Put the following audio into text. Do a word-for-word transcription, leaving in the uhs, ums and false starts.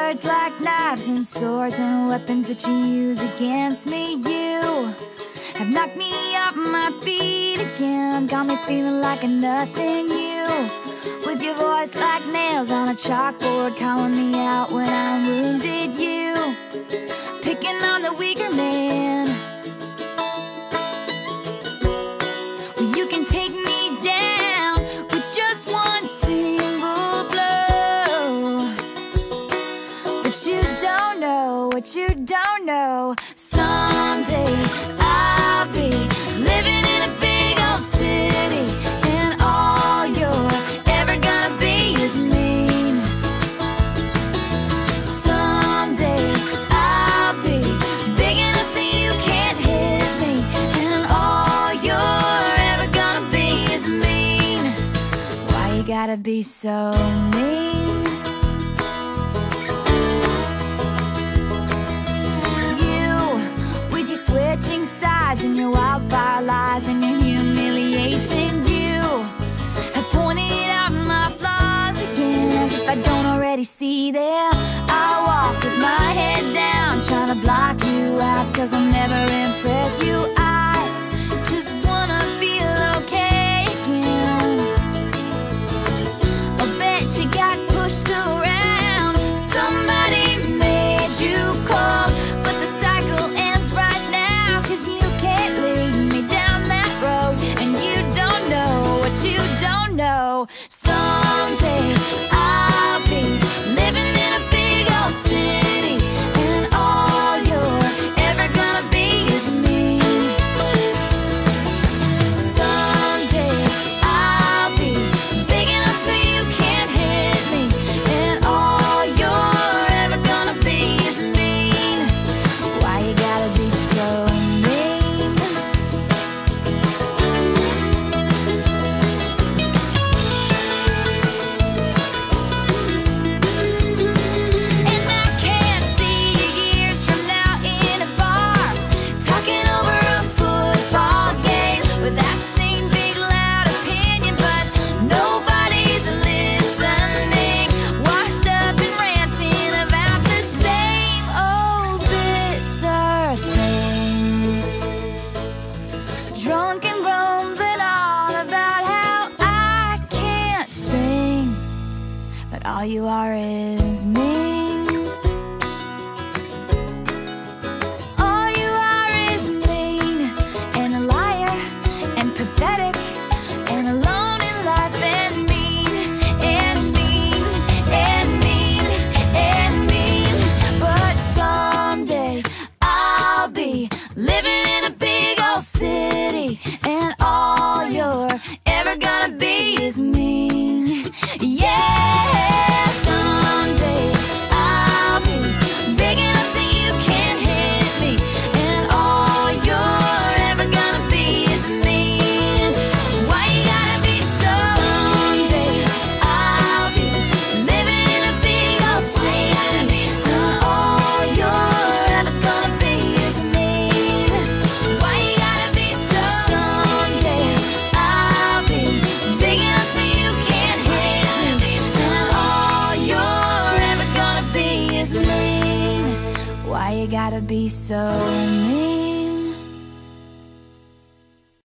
words like knives and swords and weapons that you use against me. You have knocked me off my feet again, got me feeling like a nothing. You, with your voice like nails on a chalkboard, calling me out when I'm wounded. You, picking on the weaker man. Well, you can take me down with just one single blow. What you don't know, what you don't know, someday I'll be living in a big old city, and all you're ever gonna be is mean. Someday I'll be big enough so you can't hit me, and all you're ever gonna be is mean. Why you gotta be so mean? Switching sides and your wildfire lies and your humiliation. You have pointed out my flaws again, as if I don't already see them. I walk with my head down, trying to block you out, cause I'll never impress you. I just wanna feel okay again. I bet you got pushed around, somebody made you cold, but the cycle ends right now, cause you can't lead me down that road, and you don't know what you don't know. Someday I'll be living in a big old city, and all you're ever gonna be is me. Someday I'll be big enough so you can't hit me, and all you're ever gonna be is mean. Why you gotta be so mean? And I can't see you years from now in a bar, talking over a football game with that same big loud opinion, but nobody's listening, washed up and ranting about the same old bitter things, drunk and rumbling on about how I can't sing, but all you are is mean. All you are is mean, and a liar, and pathetic, and alone in life, and mean, and mean, and mean, and mean. But someday I'll be living in a big old city, and all you're ever gonna be is mean. Yeah, someday I'll be big enough so you can't hit me, and all you're ever gonna be is mean. Why you gotta be so Someday I'll be living in a big old city, and all you're ever gonna be is mean. Why you gotta be so Someday I'll be big enough so you can't hit me, and all you're ever gonna be is mean. Why you gotta be so mean?